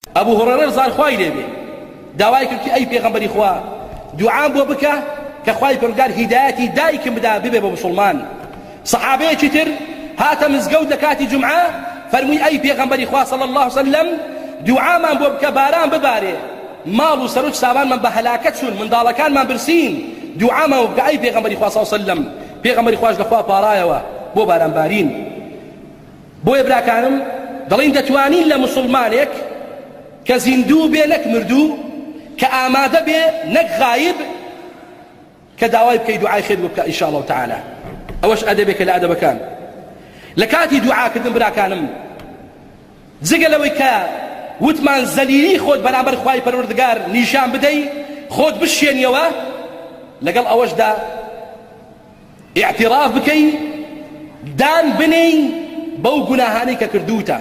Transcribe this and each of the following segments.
أبو هريرة رضي خوای لێبێ داوای کرد کە ئەی پێغەمبەری خوا دوعام بۆ بکە کە خوای پەروەردگار هیدایەتی دایکم بدا ببێ بە مسلمان. سەحابەیەکی تر هاتە مزگەوت لە کاتی جومعە فەرمووی ئەی پێغەمبەری خوا صلی الله عليه وسلم دوعامان بۆ بکە باران ببارێ ماڵ و سەرۆک ساوانمان بە هەلاکەت چوون منداڵەکانمان برسین دوعامان بۆ بکە ئەی پێغەمبەری خوا صلی الله عليه وسلم. پێغەمبەری خواش لەخوا پاڕایەوە بۆ باران بارین. بۆیە براکانم دەڵێن دەتوانین لە مسلمانێک کە زیندوو بێ نەک مردوو کە ئامادە بێ نەک غایب کە داوای بکەی دوعای خێر بکە ئینشاء الله تعالی. ئەوەش ئەدەبێکە لە ئەدەبەکان. لە کاتی دوعاکردن براکانم جگە لەوەی کە وتمان زەلیلی خۆت بەرامبەر خوای پەروەردگار نیشان بدەی خۆت بشێنیەوە لەگەڵ ئەوەشدا ئیعتراف بکەی دان بنێی بەو گوناهانەی کە کردوتە.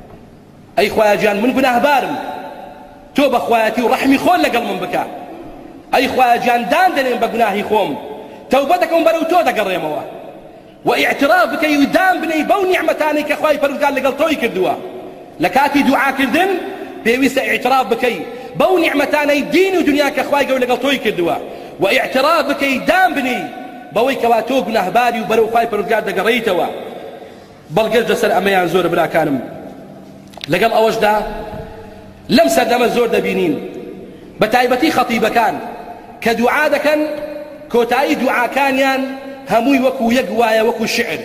ئەی خوایە گیان من گوناهبارم تۆ بە خوایەتی و ڕەحمی خۆت لەگەڵ من بکە. ئەی خوایە گیان دان دەنێم بە گوناهی خۆم تەوبە دەکەم بەرەو تۆ دەگەڕێمەوە و ئیعتراف بکەی و دان بنێی بەو نیعمەتانەی کە خوای پەروەردگار لەگەڵ تۆی کردووە. لە کاتی دوعاکردن پێویستە ئیعتراف بکەی بەو نیعمەتانەی دین و دنیا کە خوای گەورە لەگەڵ تۆی کردووە و ئیعتراف بکەی دان بنی بەوەی کەوا تۆ گوناهباری و بەرەو خوای پەروەردگار دەگەڕێیتەوە. بەڵگەش لەسەر ئەمەیان زۆرە براکانم. لەگەڵ ئەوەشدا لەم سەردەمە زۆر دەبینین بە تایبەتی خەتیبەکان کە دوعا دەکەن کۆتایی دوعاکانیان هەمووی وەکو یەک وایە وەکو شعر.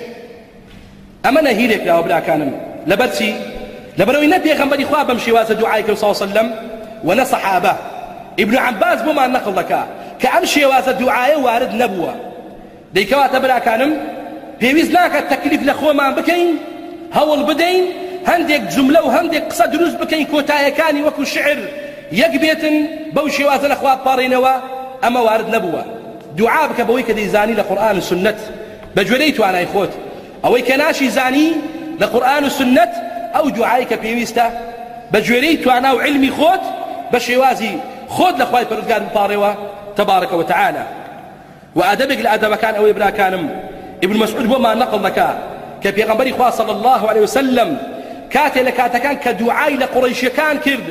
ئەمە نەهیرێک راوە براکانم لەبەرچی لەبەرەوەی نە پێغەمبەری خوا بەم شێوازە دوعای کرد صلی الله علیه وسلم و نە سەحابە. ئیبن عەباس بۆمان نەقڵ دەکا کە ئەم شێوازە دوعایە وارد نەبووە. دەیکەواتە براکانم پێویست ناکات تەکلیف لە خۆمان بکەین هەوڵ بدەین هەندێک جملە و هەندێک قسە دروست بکەین کۆتایەکانی وەکو شعر یەک بێتن بەو شێوازە لە خوا بپاڕێنەوە. ئەمە وارد نەبووە. دوعا بکە بەوەی کە دەیزانی لە قورئان و سنەت بە گوێرەی توانای خۆت. ئەوەی کە ناشی زانی لە قورئان و سنەت ئەو دوعای کە پێویستە بە گوێرەی توانا و علمی خۆت بە شێوازی خۆت لە خوای پەروەردگار بپاڕێەوە تەبارەکە وتەعالە. و ئەدەبێک لە ئەدەبەکان ئەوەی براکانم ابن مسعود بۆمان نەقڵ دەکا کە پێغەمبەری خوا صلی الله عليه وسلم کاتێ لە کاتەکان کە دوعای لە قوڕەیشیەکان کرد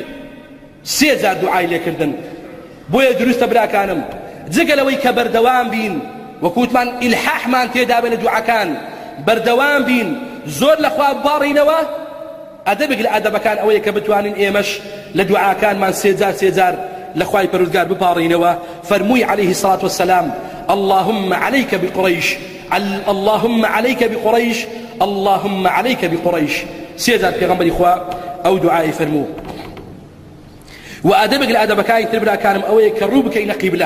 3000 دوعای لێکردن. بۆیە دروستە براکانم جگە لەوەی کە بەردەوام بین وەکوتمان ئیلحاحمان تێدا بێ لە دوعاکان بەردەوام بین زۆر لە خوا بپاڕینەوە ئەدەبێک لە ئەدەبەکان ئەوەیە کە بتوانین ئێمەش لە دوعاکانمان 3000 لە خوای پەروەردگار بپاڕینەوە. فەرمووی عليه الصلاة والسلام اللهم عليك بقريش اللهم عليك بقريش اللهم عليك بقريش. 3000 پێغەمبەری خوا ئەو دوعای فەرموو. و ئەدەبێک لە ئەدەبەکانی تر براکانم ئەوەیە کە ڕوو بکەینە قیبلە.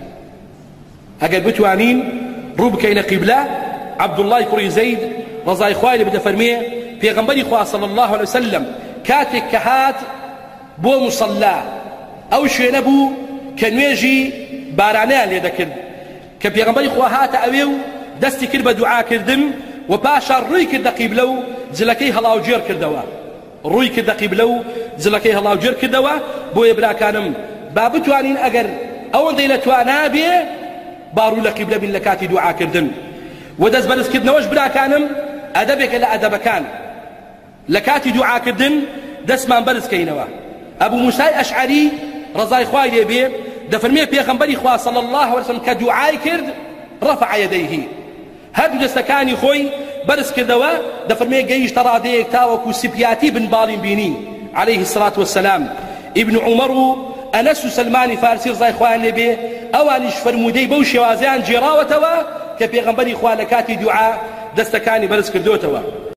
ئەگەر بتوانین ڕوو بکەینە قیبلە. عەبدوڵڵای کوڕی زەید ڕەزای خوای لێ بدە فەرمێ پێغەمبەری خوا صلی الله عليه وسلم کاتێک کە هات بۆ موسەلا ئەو شوێنە بوو کە نوێژی بارانەیان لێ دەکرد کە پێغەمبەری خوا هاتە ئەوێ و دەستی کرد بە دوعاکردن و پاشا ڕووی کردە قیبلە و جلەکەی هەڵاوگێڕ کردەوە. ڕووی کردە قیبلە و جلەکەی هەڵاوگێڕ کردەوە. بۆیە براکانم با بتوانین ئەگەر ئەوەندەی لە توانا بێ با ڕوو لە قیبلە بین لە کاتی دوعاکردن. و دەست بەرزکردنەوەش براکانم ئەدەبێکە لە ئەدەبەکان لە کاتی دوعاکردن دەستمان بەرزکەینەوە. ئەبوو موسای ئەشعەری ڕەزای خوای لێ بێ دەفەرمێ پێغەمبەری خوا صلی الله عليه وسلم کە دوعای کرد رفع يديه هەردوو دەستەکانی خۆی بەرز کردەوە دەفەرمێ گەیشتە ڕادەیەک تاوەکو سپیاتی بنباڵین بینی عليه الصلاة والسلام. ابن عمر و ئەنەس و سلمانی فارسی ڕزای خوایان لێ بێ ئەوانیش فەرمودەی بەو شێوازەیان جێراوەتەوە کە پێغەمبەری خوا لە کاتی دوعا دەستەکانی بەرز کردوتەوە.